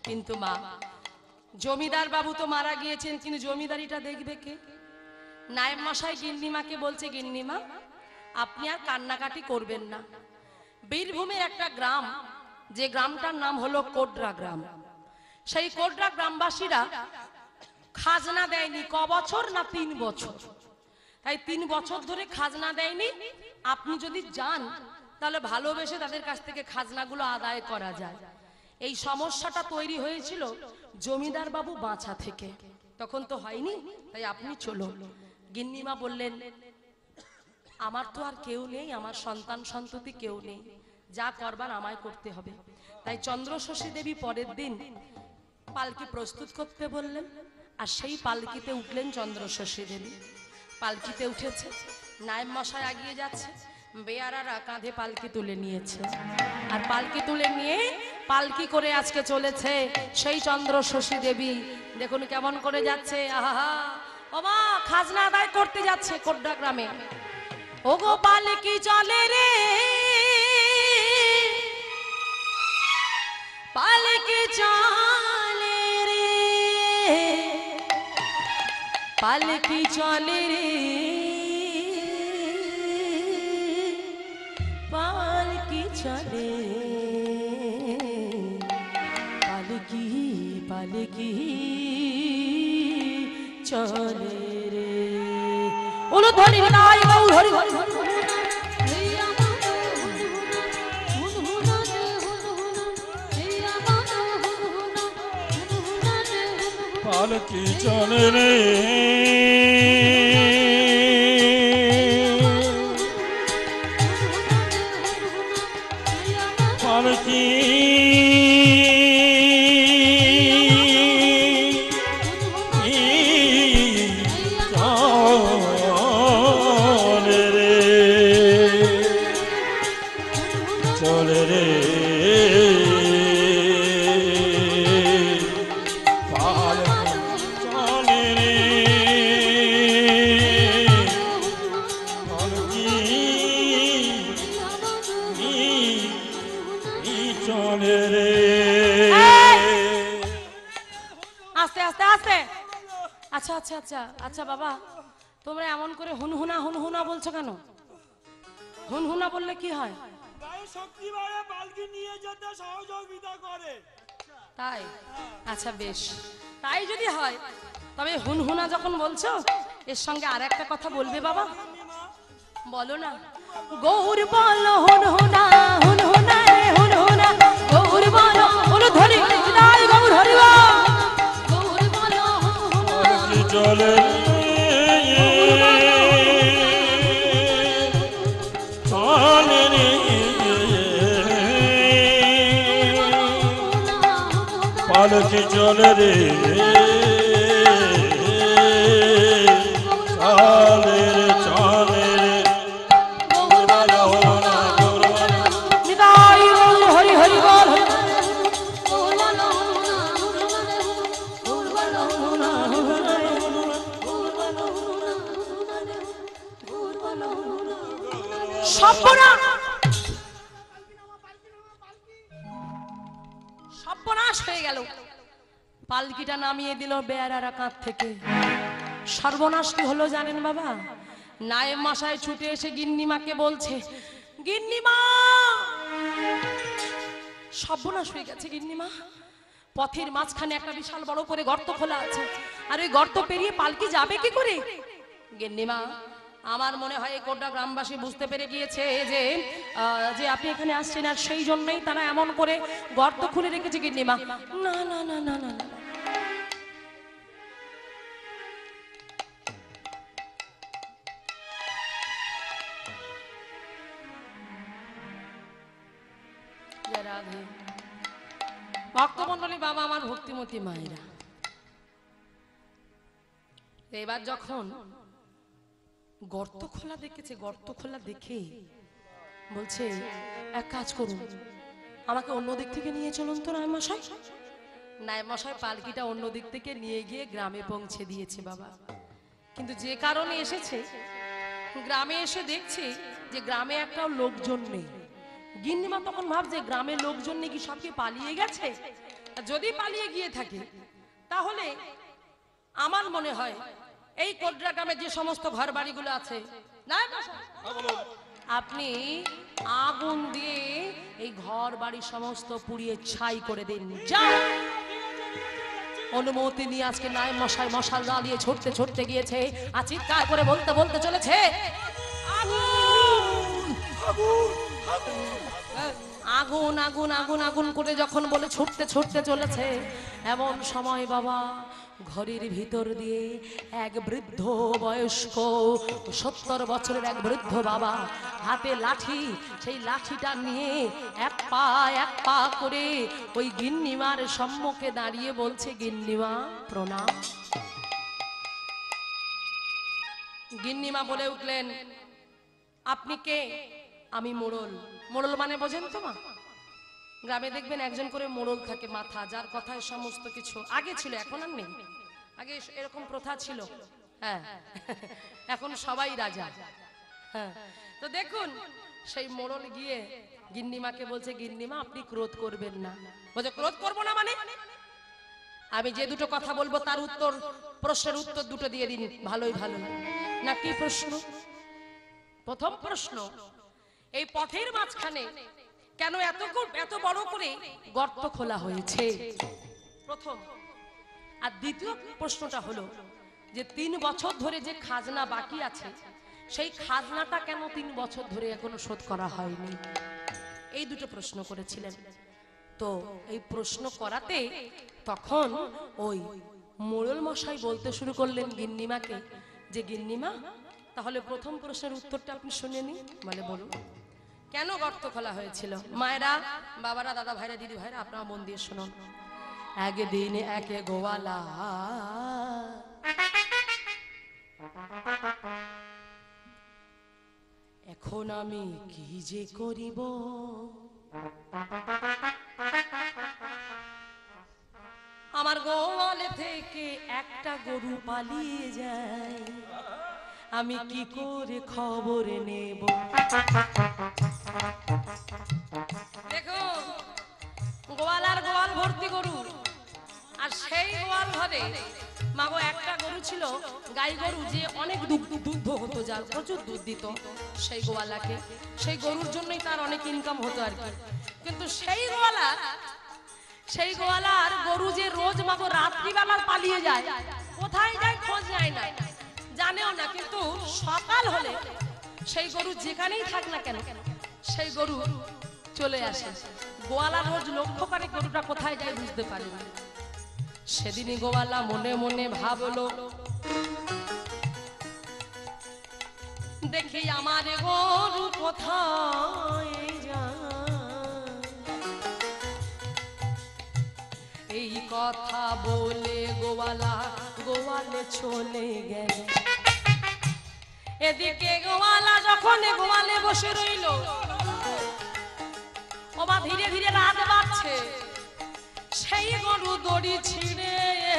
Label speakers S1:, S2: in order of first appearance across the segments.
S1: কিন্তু মা, জমিদার বাবু তো মারা গিয়েছেন, কিন্তু জমিদারিটা দেখবে কে? নায়েব মশাই গিন্নিমাকে বলছে, গিন্নিমা আপনি আর কান্নাকাটি করবেন না। বীরভূমের একটা গ্রাম, যে গ্রামটার নাম হলো কোডরা গ্রাম, সেই কোডরা গ্রামবাসীরা খাজনা দেয়নি। ক বছর না 3 বছর, তাই 3 বছর ধরে খাজনা দেয়নি। আপনি যদি যান তাহলে ভালোবেসে তাদের কাছ থেকে খাজনাগুলো আদায় করা যায়। এই সমস্যাটা তৈরি হয়েছিল জমিদার বাবু বাঁচা থেকে, তখন তো হয়নি, তাই আপনি চলুন। গিন্নিমা বললেন, আমার তো আর কেউ নেই, আমার সন্তান সন্ততি কেউ নেই, যা করবার আমায় করতে হবে। তাই চন্দ্রশশী দেবী পরের দিন পালকি প্রস্তুত করতে বললেন, আর সেই পালকিতে উঠলেন চন্দ্রশশী দেবী। পালকিতে উঠেছে, নায়েব মশাই এগিয়ে যাচ্ছে, বেয়ারারা কাঁধে পালকি তুলে নিয়েছে, আর পালকি তুলে নিয়ে পালকি করে আজকে চলেছে সেই চন্দ্রশশী দেবী। দেখুন কেমন করে যাচ্ছে, আহা বাবা, খাজনা আদায় করতে যাচ্ছে কোড্ডা গ্রামে। ওগো পালকি চলে রে, পালকি চলে রে, পালকি চলে রে, পালকি চলে, পালকি পালকি চলে রে। ওলো ধরি নাই গৌ ধরি
S2: পালকি চলে রে, পালকি চলে রে, চলে রে,
S1: আচ্ছা আচ্ছা আচ্ছা আচ্ছা বাবা, তোমরা এমন করে হুনহুনা হুনহুনা বলছো কেন? হুনহুনা বললে কি হয়?
S3: শক্তি বাড়ে, পালকি নিয়ে যেতে সহযোগিতা করে।
S1: তাই? আচ্ছা বেশ, তাই যদি হয় তবে হুনহুনা যখন বলছো, এর সঙ্গে আর একটা কথা বলবে বাবা। বলো না, গৌর বলো হুনহুনা, হুনহুনা রে হুনহুনা, গৌর বলো, বলো ধরি নাই গৌর হরিবা, গৌর বলো
S2: পালকি চলে চলে রে, পালকি চলে রে, চলে রে, চলে রে, গৌর বলো না, গৌর বলো
S1: নিতাই গৌর হরি হরি বল, সর্বনাশ হয়ে গেল। পালকিটা নামিয়ে দিল বেয়ারারা কাঁধ থেকে। সর্বনাশ কি হলো জানেন বাবা? নায়েব মশাই ছুটে এসে গিন্নিমাকে বলছে, গিন্নিমা সর্বনাশ হয়ে গেছে গিন্নিমা, পথের মাঝখানে একটা বিশাল বড় করে গর্ত খোলা আছে, আর ওই গর্ত পেরিয়ে পালকি যাবে কি করে? গিন্নিমা, আমার মনে হয় এই কোড্ডা গ্রামবাসী বুঝতে পেরে গিয়েছে যে আপনি এখানে আসছেন, আর সেই জন্যই তারা এমন করে গর্ত খুলে রেখেছে। গিন্নিমা, না না না না না না, ভক্তমন্ডলী বাবা, আমার ভক্তিমতী মায়েরা, এবার যখন গর্ত খোলা দেখেছে, গর্ত খোলা দেখে বলছে, এক কাজ করুন, আমাকে অন্য দিক থেকে নিয়ে চলুন তো নায়েব মশাই। নায়েব মশাই পালকিটা অন্য দিক থেকে নিয়ে গিয়ে গ্রামে পৌঁছে দিয়েছে বাবা। কিন্তু যে কারণে এসেছে, গ্রামে এসে দেখছে যে গ্রামে একটাও লোকজন নেই। গিন্নিমা তখন ভাবছে গ্রামের লোকজন নাকি সব কি পালিয়ে গেছে, যদি পালিয়ে গিয়ে থাকে তাহলে আমার মনে হয় এই কোডরা গ্রামে যে সমস্ত ঘর বাড়িগুলো আছে না আপনি আগুন দিয়ে এই ঘর বাড়ি সমস্ত পুড়িয়ে ছাই করে দিন। যাও। অনুমতি নিয়ে আজকে নায়েব মশাই মশাল জ্বালিয়ে ছুটতে ছুটতে গিয়েছে আর চিৎকার করে বলতে বলতে চলেছে আগুন আগুন আগুন আগুন করে যখন বলে ছুটতে ছুটতে চলেছে এমন সময় বাবা ঘরের ভিতর দিয়ে এক বৃদ্ধ বয়স্ক 70 বছরের এক বৃদ্ধ বাবা হাতে লাঠি, সেই লাঠিটা নিয়ে এক পা করে ওই গিন্নিমার সম্মুখে দাঁড়িয়ে বলছে, গিন্নিমা প্রণাম। গিন্নিমা বলে উঠলেন, আপনি কে? আমি মোড়ল। মোড়ল মানে বোঝেন তো মা? গ্রামে দেখবেন একজন করে মোড়ল থাকে মাথা, যার কথায় সমস্ত কিছু। আগে ছিল, এখন আর নেই। আগে এরকম প্রথা ছিল, হ্যাঁ। এখন সবাই রাজা, হ্যাঁ। তো দেখুন সেই মোড়ল গিয়ে গিন্নিমাকে বলছে, গিন্নিমা আপনি ক্রোধ করবেন না। বলছে, ক্রোধ করবো না মানে? আমি যে দুটো কথা বলবো তার উত্তর, প্রশ্নের উত্তর দুটো দিয়ে দিন ভালোই ভালো। না কি প্রশ্ন? প্রথম প্রশ্ন, এই পথের মাঝখানে কেন এত বড় করে গর্ত খোলা হয়েছে? প্রথম। আর দ্বিতীয় প্রশ্নটা হলো যে 3 বছর ধরে যে খাজনা বাকি আছে সেই খাজনাটা কেন 3 বছর ধরে এখনো শোধ করা হয়নি? এই দুটো প্রশ্ন করেছিলেন। তো এই প্রশ্ন করাতে তখন ওই মোড়ল মশাই বলতে শুরু করলেন গিন্নিমাকে যে, গিন্নিমা তাহলে প্রথম প্রশ্নের উত্তরটা আপনি শুনে নিন। বলে, বলুন কেন গর্ত খোলা হয়েছিল? মায়েরা, বাবারা, দাদা ভাইরা, দিদি ভাইরা, আপনারা মন দিয়ে শুনুন। একদিন এক গোয়ালা এখন আমি কি যে করিব, আমার গোয়ালে থেকে একটা গরু পালিয়ে যায়, আমি কি করে খবর নেব? দেখো গোয়ালার গোয়াল ভর্তি গরু, আর সেই গোয়াল ঘরে মাগো একটা গরু ছিল, গাই গরু, যে অনেক দুধ হতো, যার প্রচুর দুধ দিত সেই গোয়ালাকে। সেই গরুর জন্যই তার অনেক ইনকাম হতো আর কি। কিন্তু সেই গোয়ালার গরু যে রোজ মাগো রাত্রিবেলা পালিয়ে যায়, কোথায় যায় খোঁজ নেয় না, জানেও না। কিন্তু সকাল হলে সেই গরু যেখানেই থাক না কেন সেই গরু চলে আসে। গোয়ালা রোজ লক্ষ্য করে গরুটা কোথায় যায় বুঝতে পারে না। সেদিনই গোয়ালা মনে মনে ভাবলো, দেখি আমার গরু কোথায় যায়। এই কথা বলে গোয়ালে চলে গেল। এদিকে গোয়ালা যখন গোয়ালে বসে রইল, ওবা ধীরে ধীরে রাত বাড়ছে। সেই গরু দড়ি ছিঁড়ে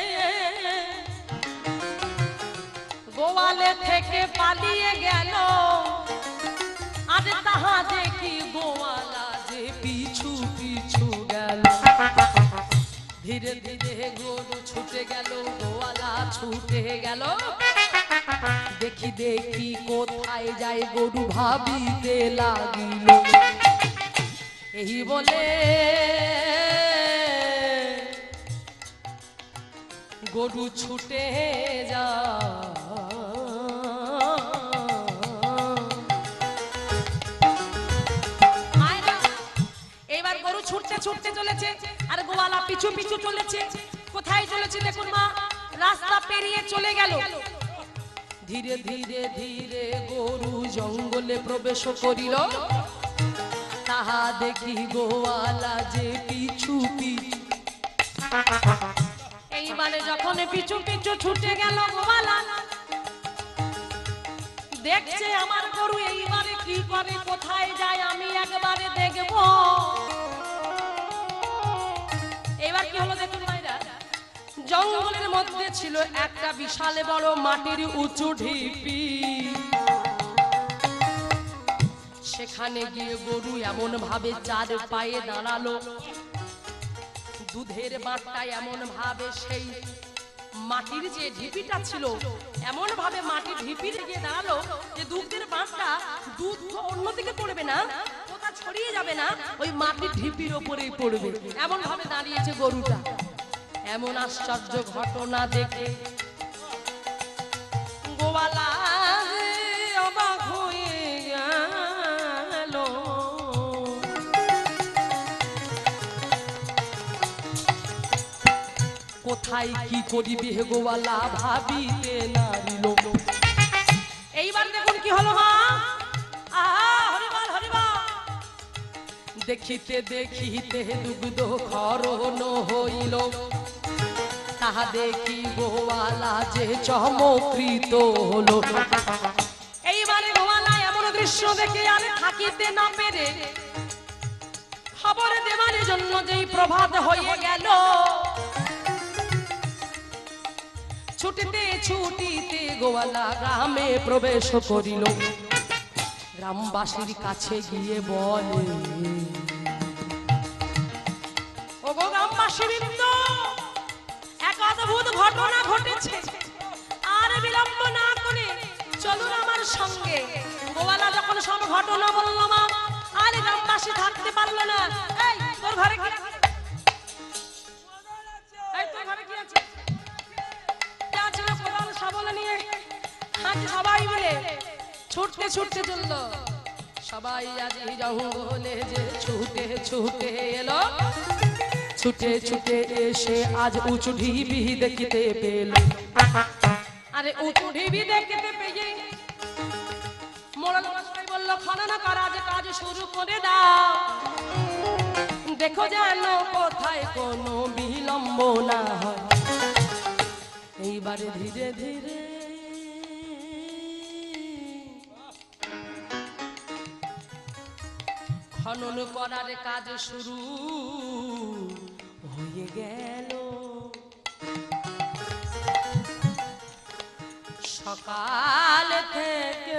S1: গোয়ালে থেকে পালিয়ে গেল। আজ তাহা দেখি গোয়ালা যে পিছু পিছু গেল। ধীরে ধীরে গরু ছুটে গেল, গোয়ালা ছুটে গেল। দেখি দেখি কোথায় যায় গরু ভাবিতে লাগিল। এই বলে গরু ছুটে যা। এবার গরু ছুটতে ছুটতে চলেছে আর গোয়ালা পিছু পিছু চলেছে। কোথায় চলেছে দেখুন মা, রাস্তা পেরিয়ে চলে গেল। ধীরে ধীরে ধীরে গরু জঙ্গলে প্রবেশ করিল। তাহা দেখি গোয়ালা যে পিছু পিছু। এইবারে যখন পিছু পিছু ছুটে গেল গোয়ালা, দেখছে আমার গরু এইবারে কি করে, কোথায় যায় আমি একবারে দেখব। এবার কি হলো দেখুন ভাইরা, জঙ্গলের মধ্যে ছিল একটা বিশাল বড় মাটির উঁচু ঢিপি। সেখানে গিয়ে গরু এমন ভাবে চার পায়ে দাঁড়ালো দুধের বাঁটটা এমন ভাবে সেই মাটির যে ঢিপিটা ছিল এমন ভাবে মাটির ঢিপিতে গিয়ে দাঁড়ালো যে দুধের বাঁটটা দুধ তো অন্যদিকে পড়বে না, ওটা ছড়িয়ে যাবে না, ওই মাটির ঢিপির ওপরেই পড়বে, এমন ভাবে দাঁড়িয়েছে গরুটা। এমন আশ্চর্য ঘটনা দেখে গোয়ালা অবাক হয়ে গেল। কোথায় কি করিবে গোয়ালা ভাবিতে নারিল। এইবার দেখুন কি হলো, হরিবল হরিবল। দেখিতে দেখিতে দুগ্ধ ক্ষরণ হইল, তাহা দেখি গোয়ালা যে চমকৃত হলো। এইবারে গোয়ালা এমন দৃশ্য দেখে আর থাকিতে না পেরে খবর দেবার জন্য যেই প্রভাত হয়ে গেল, ছুটিতে ছুটিতে গোয়ালা গ্রামে প্রবেশ করিল। গ্রামবাসীর কাছে গিয়ে বলে, ও গো গ্রামবাসীবৃন্দ, এক অদ্ভুত ঘটনা ঘটেছে, আর বিলম্ব না করে চলুন আমার সঙ্গে। গোয়ালা যখন সব ঘটনা বলল মা, আর গ্রামবাসী থাকতে পারলো না। এই তোর ঘরে কি আছে? এই তোর ঘরে কি আছে? সবাই মিলে ছুটতে ছুটতে চললো। সবাই আজ জঙ্গলে যে ছুটে ছুটে এলো, ছুটে ছুটে এসে আজ উঁচু ঢিবি দেখতে পেল। আরে উঁচু ঢিবি দেখতে পেয়ে মোড়ল মশাই বলল, খনন করা যে কাজ শুরু করে দাও, দেখো যেন কোথায় কোনো বিলম্ব না হয়। এইবারে ধীরে ধীরে খনন করার কাজ শুরু হয়ে গেল। সকাল থেকে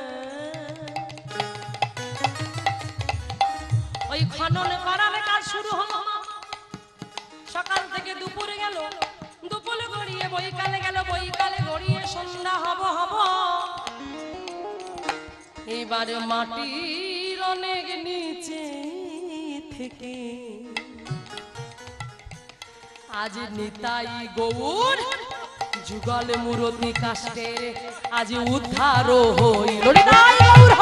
S1: ওই খনন করার কাজ শুরু হলো। সকাল থেকে দুপুরে গেল, দুপুরে গড়িয়ে বৈকালে গেল, বৈকালে গড়িয়ে সন্ধ্যা হব হব। এবারে মাটির অনেক নিচে থেকে আজ নিতাই গৌর যুগল মূরতি কাষ্টের আজ উদ্ধার হইল। নিতাই গৌর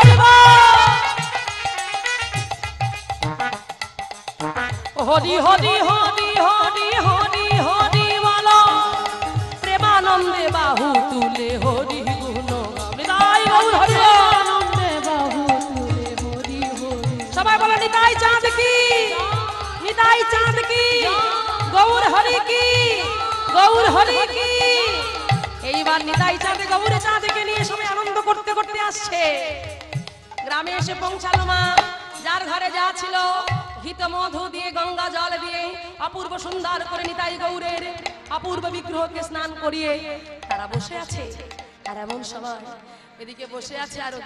S1: হরি হরি হরি হরি হরি হরি বলো, প্রেমানন্দে বাহু তুলে হরি গুণ। নিতাই গৌর হরি আনন্দে বাহু তুলে হরি হরি। সবাই বলো নিতাই চাঁদ কি, নিতাই চাঁদ কি, গৌর হরি কি, গৌর হরি কি। এইবার নিতাই চাঁদ গৌর চাঁদকে নিয়ে সবাই আনন্দ করতে করতে আসছে। গ্রামে এসে পৌঁছালো মা, যার ঘরে যা ছিল ঘিত মধু দিয়ে গঙ্গা জল দিয়ে অপূর্ব সুন্দর করে নিতাই গৌরের অপূর্ব বিগ্রহকে স্নান করিয়ে তারা বসে আছে। আর এমন সময় এদিকে বসে আছে আর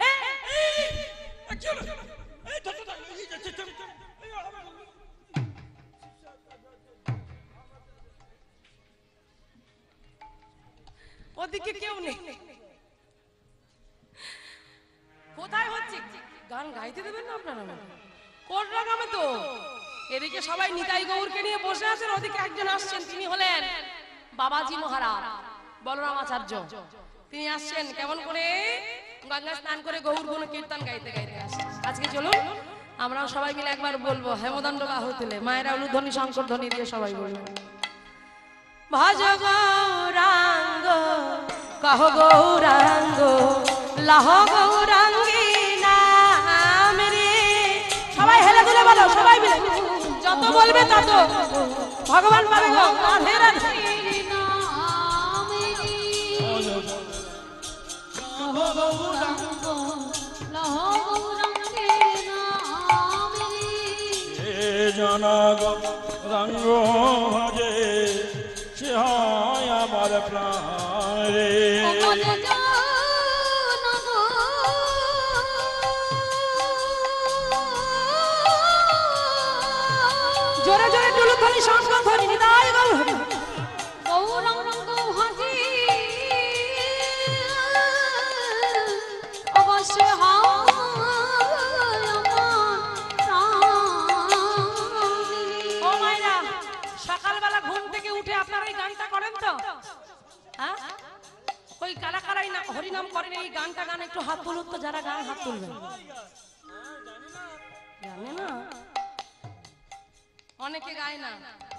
S1: ওদিকে কেউ নেই। কোথায় হচ্ছে গান গাইতে দেবেন না আপনারা? কোন রাগামে তো এদিকে সবাই নিতাই গৌরকে নিয়ে বসে আছেন, ওদিকে একজন আসছেন, তিনি হলেন বাবাজি মহারাজ বলরাম আচার্য। তিনি আসছেন কেমন করে গঙ্গা স্নান করে গৌর গুণ কীর্তন গাইতে গাইতে আসছেন। আজকে চলুন আমরাও সবাই মিলে একবার বলবো হেমদণ্ড বাহু তুলে, মায়েরা উলুধ্বনি শঙ্কর ধ্বনি দিয়ে সবাই বলবো, ভজ গৌরাঙ্গ কহ গৌরাঙ্গ লাহ গৌরাঙ্গী নাম রে। সবাই হেলে দুলে বলো, সবাই মিলে যত বলবে তত ভগবান পাবে গো। রাধে রাধে
S2: জানা গৌরাঙ্গ ভজে সে হয় আমার প্রাণ রে।
S1: জোরে জোরে টুলুধ্বনি সঙ্গ ধরি নিতাই গৌর
S4: গৌরাঙ্গ হাজি অবশ্য
S1: ও মায়েরা সকালবেলা ঘুম থেকে উঠে আপনারা এই গানটা করেন তো হ্যাঁ ওই কারা কারাই না হরিনাম করেন এই গানটা গান একটু হাত তুলুন তো যারা গান হাত তুলবেন জানে না অনেকে গায় না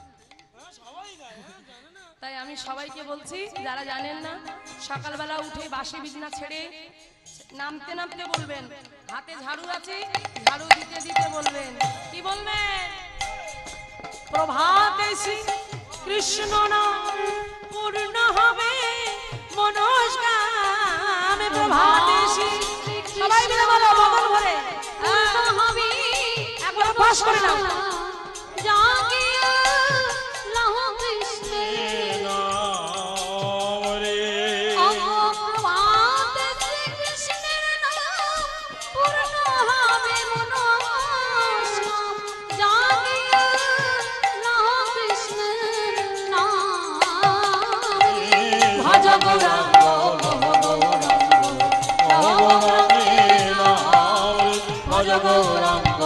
S1: তাই আমি সবাইকে বলছি যারা জানেন না সকালবেলা উঠে বাসি বিছনা ছেড়ে নামতে নামতে বলবেন হাতে ঝাড়ু আছে ঝাড়ু দিতে দিতে বলবেন কি বলবেন প্রভাতে শ্রী কৃষ্ণ নাম পূর্ণ হবে মনস্কাম প্রভাতে শ্রী সবাই মিলে বলো বদল ভরে
S4: হবে
S1: একবার পাস করে নাও
S4: জাগিয়া লহ কৃষ্ণের
S2: নাম রে
S4: অপ্রভাত শ্রীকৃষ্ণের নাম পূর্ণ হবে মনস্কাম জাগিয়া লহ কৃষ্ণের নাম ভজ গৌরাঙ্গ
S2: ভজ গৌরাঙ্গ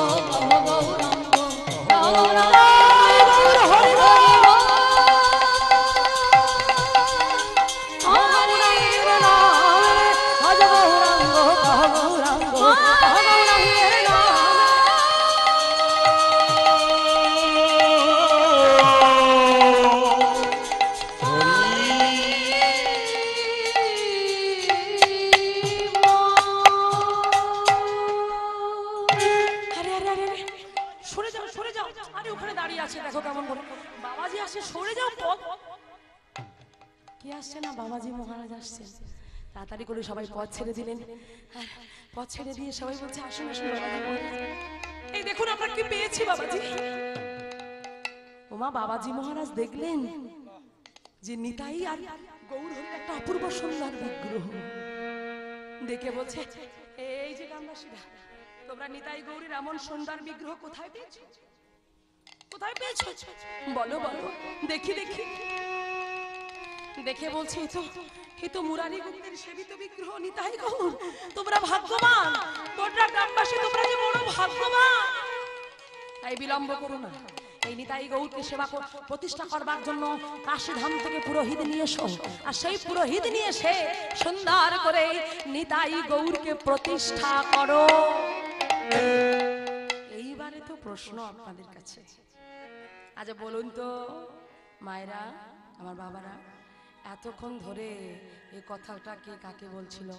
S1: সরে যাও সরে যাও আরে ওখানে দাঁড়িয়ে আছে দেখো কেমন করে বাবাজি আসে সরে যাও পথ কি আসছে না বাবাজি মহারাজ আসছে তাড়াতাড়ি করে সবাই পথ ছেড়ে দিলেন পথ ছেড়ে দিয়ে সবাই বলছে আসুন আসুন বাবাজি মহারাজ এই দেখুন আমরা কি পেয়েছি বাবাজি ওমা বাবাজি মহারাজ দেখলেন যে নিতাই আর গৌর হরির একটা অপূর্ব সুন্দর বিগ্রহ দেখে বলছে এই যে গ্রামবাসীরা তোমরা নিতাই গৌরীর এমন সুন্দর বিগ্রহ কোথায় পেয়েছো কোথায় পেয়েছো বলো বলো দেখি দেখি দেখে বলছি এই তো মুরারি গুপ্তের সেবিত বিগ্রহ নিতাই গৌর তোমরা ভাগ্যবান তোমরা গ্রামবাসী তোমরা যে বড় ভাগ্যবান তাই বিলম্ব করো না এই নিতাই গৌরকে সেবা প্রতিষ্ঠা করবার জন্য কাশীধাম থেকে পুরোহিত নিয়ে এসো আর সেই পুরোহিত নিয়ে এসে সুন্দর করে নিতাই গৌরকে প্রতিষ্ঠা করো এইবারে তো প্রশ্ন আপনাদের কাছে আচ্ছা বলুন তো মায়েরা আমার বাবারা এতক্ষণ ধরে এই কথাটা কে কাকে বলছিল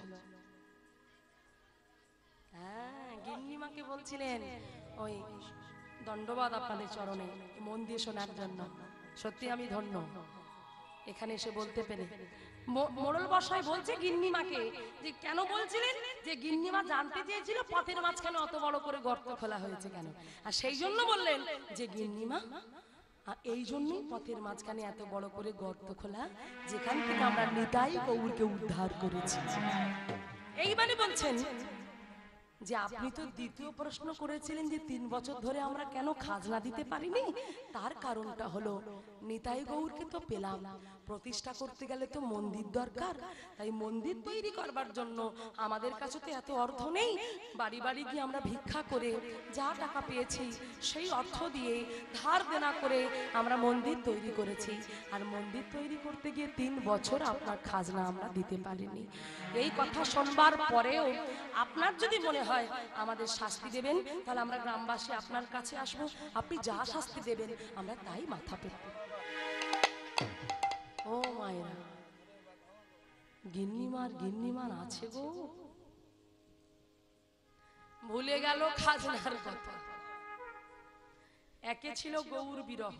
S1: হ্যাঁ গিন্নিমাকে বলছিলেন ওই দণ্ডবাদ আপনাদের চরণে মন দিয়ে শোনার জন্য সত্যি আমি ধন্য এখানে এসে বলতে পেরে মোড়ল বসাই বলছে গিন্নিমাকে যে কেন বলছিলেন যে গিন্নিমা জানতে চেয়েছিল পথের মাঝখানে অত বড় করে গর্ত খোলা হয়েছে কেন আর সেই জন্য বললেন যে গিন্নিমা এই জন্যই পথের মাঝখানে এত বড় করে গর্ত খোলা যেখান থেকে আমরা নিতাই গৌরকে উদ্ধার করেছি এইবারে বলছেন যে আপনি তো দ্বিতীয় প্রশ্ন করেছিলেন যে 3 বছর ধরে আমরা কেন খাজনা দিতে পারিনি তার কারণটা হলো নিতাই গৌরকে তো পেলাম প্রতিষ্ঠা করতে গেলে তো মন্দির দরকার তাই মন্দির তৈরি করবার জন্য আমাদের কাছে তো এত অর্থ নেই বাড়ি বাড়ি গিয়ে আমরা ভিক্ষা করে যা টাকা পেয়েছি সেই অর্থ দিয়ে ধার দেনা করে আমরা মন্দির তৈরি করেছি আর মন্দির তৈরি করতে গিয়ে 3 বছর আপনার খাজনা আমরা দিতে পারিনি এই কথা শুনবার পরেও আপনার যদি মনে হয় আমাদের শাস্তি দেবেন তাহলে আমরা গ্রামবাসী আপনার কাছে আসবো আপনি যা শাস্তি দেবেন আমরা তাই মাথা পেতে ও মায়েরা গিন্নিমার আছে গো ভুলে গেল খাজনার কথা একে ছিল গৌর বিরহ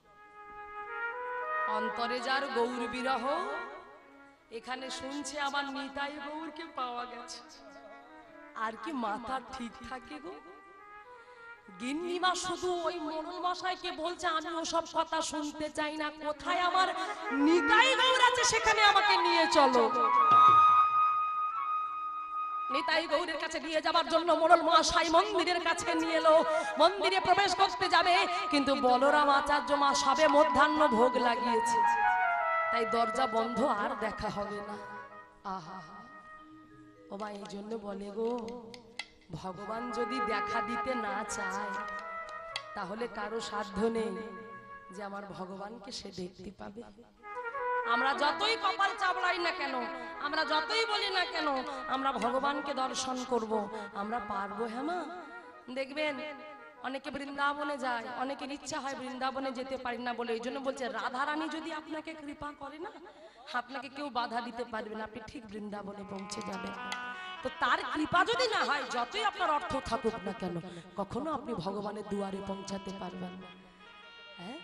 S1: অন্তরে যার গৌর বিরহ এখানে শুনছে আমার নিতাই গৌরকে পাওয়া গেছে আর কি মাথা ঠিক থাকে গো গিন্নিমা শুধু ওই মোড়ল মশাইকে বলছে আমি ওসব কথা শুনতে চাই না কোথায় আমার নিতাই গৌর আছে সেখানে আমাকে নিয়ে চলো নিতাই গৌরের কাছে নিয়ে যাবার জন্য মোড়ল মহাশয় মন্দিরের কাছে নিয়ে এলো। মন্দিরে প্রবেশ করতে যাবে, কিন্তু বলরাম আচার্য মা সবে মধ্যাহ্ন ভোগ লাগিয়েছে, তাই দরজা বন্ধ, আর দেখা হবে না। আহা, ও মা এই জন্য বলে গো, ভগবান যদি দেখা দিতে না চায় তাহলে কারো সাধ্য নেই যে আমার ভগবানকে সে দেখতে পাবে। আমরা যতই কপাল চাপড়াই না কেন, আমরা যতই বলি না কেন আমরা ভগবানকে দর্শন করব, আমরা পারবো? হ্যাঁ মা, দেখবেন অনেকে বৃন্দাবনে যায়, অনেকের ইচ্ছা হয় বৃন্দাবনে যেতে পারি না বলে, এই জন্য বলছে রাধারানী যদি আপনাকে কৃপা করে না, আপনাকে কেউ বাধা দিতে পারবে না, আপনি ঠিক বৃন্দাবনে পৌঁছে যাবেন। তো তার কৃপা যদি না হয়, যতই আপনার অর্থ থাকুক না কেন, কখনো আপনি ভগবানের দুয়ারে পৌঁছাতে পারবেন না। হ্যাঁ,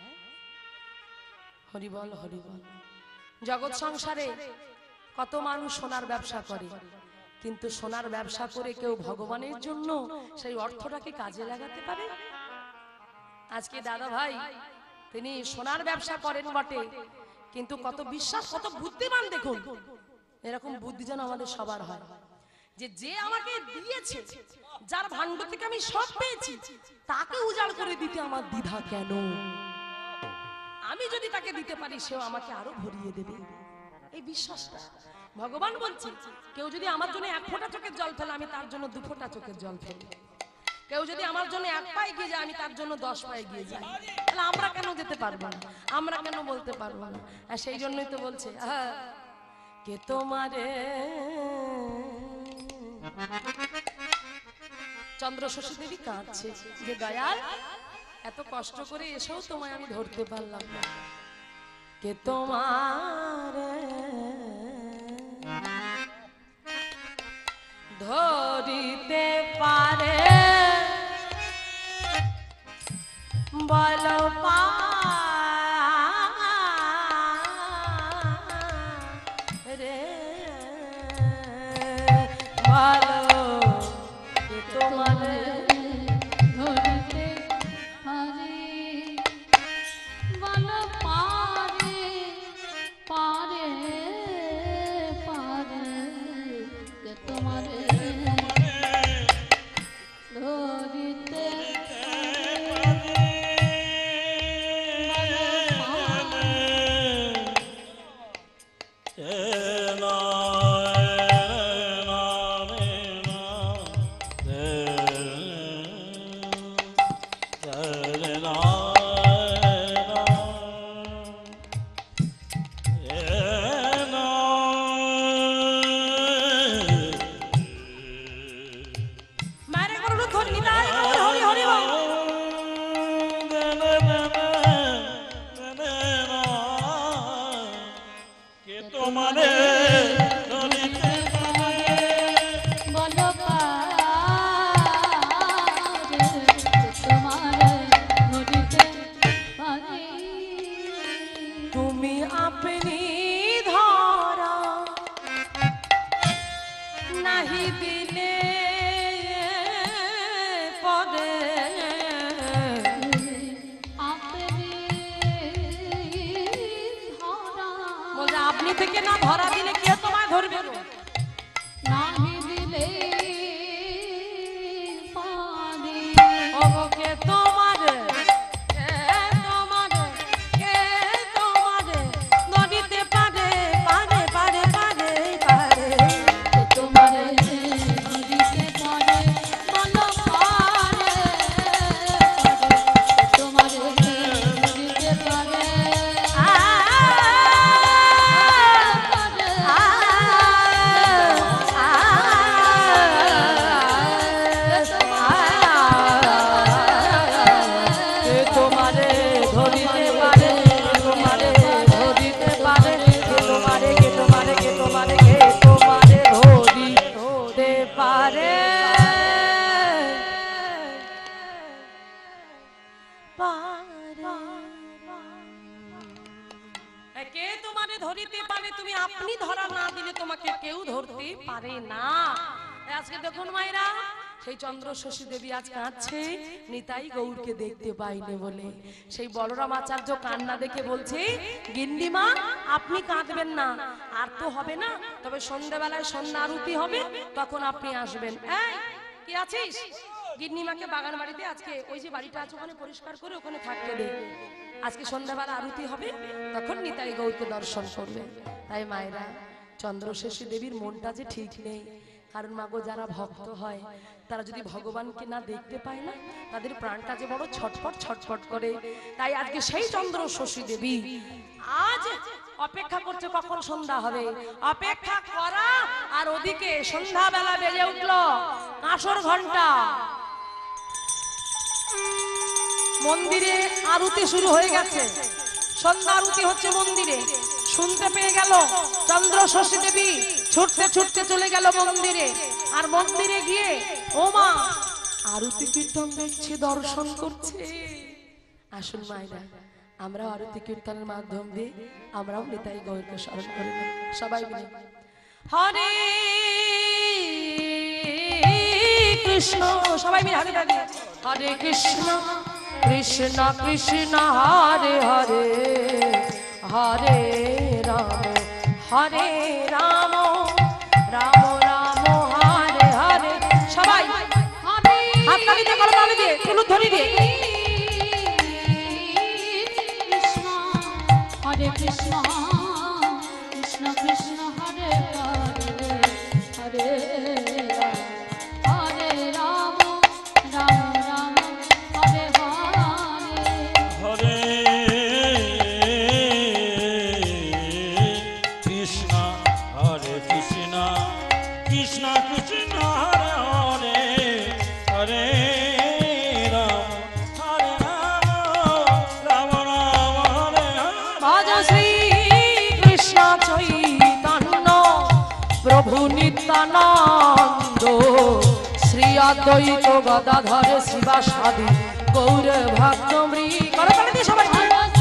S1: হরিবল হরিবল। জগৎ সংসারে কত মানুষ সোনার ব্যবসা করে, কিন্তু সোনার ব্যবসা করে কেউ ভগবানের জন্য সেই অর্থটাকে কাজে লাগাতে পারে? আজকে দাদা ভাই তিনি সোনার ব্যবসা করেন বটে, কিন্তু কত বিশ্বাস, কত বুদ্ধিমান। দেখুন, এরকম বুদ্ধি যেন আমাদের সবার হয়, যে যে আমাকে দিয়েছে, যার ভান্ড থেকে আমি সব পেয়েছি, তাকে উজাড় করে দিতে আমার দ্বিধা কেন? আমি যদি তাকে দিতে পারি, সেও আমাকে আরো ভরিয়ে দেবে। এই বিশ্বাসটা ভগবান বলছে, কেউ যদি আমার জন্য এক ফোঁটা চোখের জল ফেলে, আমি তার জন্য 2 ফোঁটা চোখের জল ফেলি। কেউ যদি আমার জন্য 1 পা এগিয়ে যায়, আমি তার জন্য 10 পা এগিয়ে যাই। তাহলে আমরা কেন যেতে পারবো না? আমরা কেন বলতে পারবো না? আর সেই জন্যই তো বলছে, কে তোমারে চন্দ্র শশী দেবী কাঁদছে যে দয়াল, এত কষ্ট করে এসেও তোমায় আমি ধরতে পারলাম না। কে তোমারে ধরিতে পারে বল রে ভালো, কে তোমারে
S4: ধরতে পারে বল পারে পারে পারে, কে তোমারে ধরিতে
S1: মারে করলো ধরি নিতাই গৌর হরি হরি বল।
S2: কে তোমারে ধরিতে পারে
S4: বল পারে, তোমারে ধরিতে পারে।
S1: তুমি আপনি ধরা নাহি দিলে পদে,
S4: আপনি ধরা
S1: বলছে আপনি থেকে না ধরা দিলে কে তোমায় ধরবে?
S4: নাহি দিলে পারে,
S1: ওগো কে তোমারে, কে তোমারে, কে তোমারে ধরিতে পারে পারে পারে পারে পারে।
S4: তোমারে ধরিতে পারে বল পারে পারে, তোমারে ধরিতে পারে
S1: তোমারে ধরিতে পারে, তোমারে ধরিতে পারে, তোমারে কে তোমারে কে তোমারে কে তোমারে ধরিতে পারে কে তোমারে ধরিতে পারে? তুমি আপনি ধরা না দিলে তোমাকে কেউ ধরতে পারে না। আজকে দেখুন মায়েরা, সেই চন্দ্রশশী দেবী আজ কাঁদছে নিতাই গৌরকে দেখতে পাইনি বলে। সেই বলরাম আচার্য কান্না দেখে বলছে, গিন্নিমা আপনি কাঁদবেন না, আর তো হবে না, তবে সন্ধ্যাবেলায় সন্ধ্যা আরতি হবে, তখন আপনি আসবেন। এই কি আছিস? গিন্নিমাকে বাগান বাড়িতে আজকে ওই যে বাড়িটা আছে ওখানে পরিষ্কার করে ওখানে থাকতে দে, আজকে সন্ধ্যাবেলা আরতি হবে, তখন নিতাই গৌরকে দর্শন করবে। তাই মায়েরা, চন্দ্রশেষী দেবীর মনটা যে ঠিক নেই, কারণ মাগো যারা ভক্ত হয় তারা যদি ভগবানকে না দেখতে পায় না, তাদের প্রাণটা যে বড় ছটফট ছটফট করে। তাই আজকে সেই চন্দ্রশেষী দেবী আজ অপেক্ষা করছে কখন সন্ধ্যা হবে, অপেক্ষা করা, আর ওদিকে সন্ধ্যাবেলা বেজে উঠলো কাঁসর ঘন্টা, মন্দিরে আরতি শুরু হয়ে গেছে, সন্ধ্যা আরতি হচ্ছে মন্দিরে। শুনতে পেয়ে গেল চন্দ্রশশী দেবী, ছুটতে ছুটতে চলে গেল মন্দিরে। আর মন্দিরে গিয়ে ও মা আরতি কীর্তন দেখছে, দর্শন করছে। আসুন মায়েরা, আমরা আরতি কীর্তনের মাধ্যম দিয়ে আমরাও নিতাই গৌরকে স্মরণ করি। সবাই মিলে হরে কৃষ্ণ, সবাই মিলে হাতে তালি, হরে কৃষ্ণ কৃষ্ণ কৃষ্ণ হরে হরে, হরে রাম হরে রাম, রাম রাম হরে হরে। সবাই হাত তালি দিয়ে, কলম তালি দিয়ে, তুলু ধরি দিয়ে।
S4: কৃষ্ণ হরে কৃষ্ণ কৃষ্ণ কৃষ্ণ হরে হরে, হরে হরে রাম রাম রাম হরে হরে।
S2: হরে কৃষ্ণ হরে কৃষ্ণ কৃষ্ণ কৃষ্ণ হরে হরে, হরে রাম হরে রাম, রাম রাম হরে হরে।
S1: ভজ শ্রী কৃষ্ণ চৈতন্য প্রভু নিত্যানন্দ, শ্রী অদ্বৈত গদাধর শিবাসাদি গৌর ভক্ত মৃ। করো তালি দিয়ে সবাই।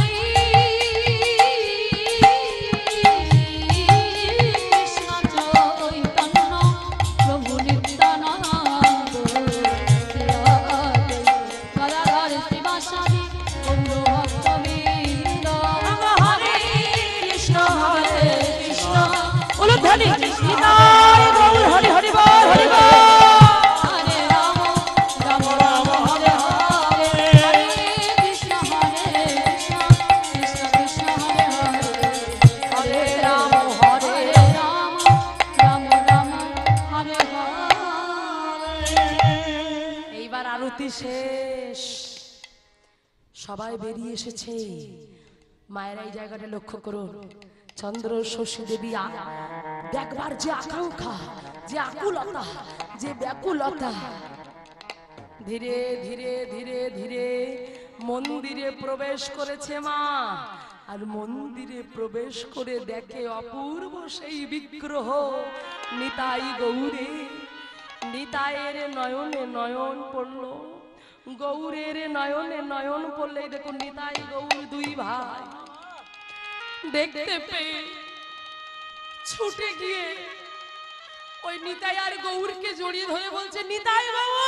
S4: কৃষ্ণ চৈতন্য প্রভু নিত্যানন্দ, গদাধর শিবাসাদি গৌর ভক্তবৃন্দ।
S1: হরে কৃষ্ণ উলুধ্বনি নিতাই গৌর হরি হরি বল, হরি বল।
S4: হরে রাম রাম রাম হরে হরে, হরে কৃষ্ণ কৃষ্ণ কৃষ্ণ হরে হরে,
S1: হরে রাম হরে
S4: হরে রাম রাম রাম হরে হরে।
S1: এইবার আরতি শেষ, সবাই বেরিয়ে এসেছে। মায়ের এই জায়গাটা লক্ষ্য করুন, চন্দ্রশশী দেবী দেখবার যে আকাঙ্ক্ষা, যে আকুলতা, যে ব্যাকুলতা, ধীরে ধীরে ধীরে ধীরে মন্দিরে প্রবেশ করেছে মা। আর মন্দিরে প্রবেশ করে দেখে অপূর্ব সেই বিগ্রহ নিতাই গৌরে। নিতাইয়ের নয়নে নয়ন পড়ল, গৌরের নয়নে নয়ন পড়লে দেখুন নিতাই গৌর দুই ভাই দেখতে পেয়ে ছুটে গিয়ে ওই নিতাই আর গৌরকে জড়িয়ে ধরে বলছে, নিতাই বাবু।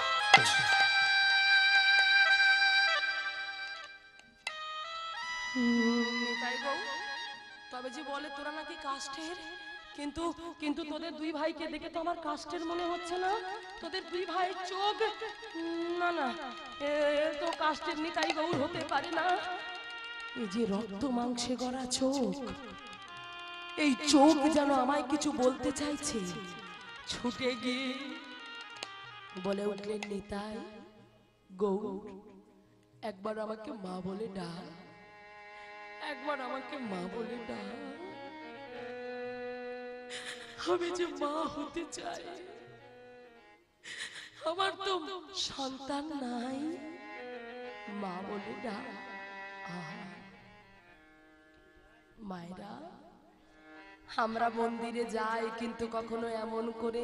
S1: নিতাই গৌর তবে যে বলে তোরা নাকি কাস্টের, কিন্তু কিন্তু তোদের দুই ভাইকে দেখে তো আমার কাস্টের মনে হচ্ছে না, তোদের দুই ভাইয়ের চোখ, না না এ তো কাস্টের নিতাই গৌর হতে পারে না। এই যে রক্ত মাংসে গড়া চোখ, এই চোখ যেন আমায় কিছু বলতে চাইছে। ছুটে গিয়ে বলে উঠলেন, নিতাই গৌর একবার আমাকে মা বলে ডাক, একবার আমাকে মা বলে ডাক। আমি যে মা হতে চাই, আমার তো সন্তান নাই, মা বলে ডাক। মায়েরা, আমরা মন্দিরে যাই কিন্তু কখনো এমন করে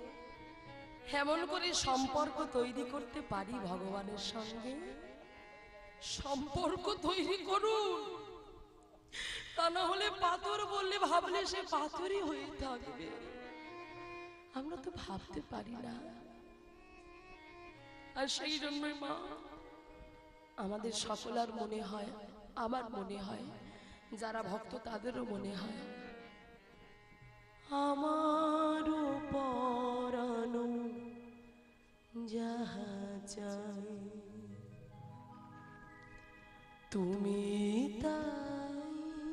S1: সম্পর্ক তৈরি করতে পারি ভগবানের সঙ্গে? সম্পর্ক তৈরি করুন, তা না হলে পাথর বললে ভাবলে সে পাথরই হয়ে থাকবে। আমরা তো ভাবতে পারি না আর সেই জন্যই মা আমাদের সকলার মনে হয়, আমার মনে হয়, যারা ভক্ত তাদেরও মনে হয় আমারও পরানো যাহা চাই তুমি তাই,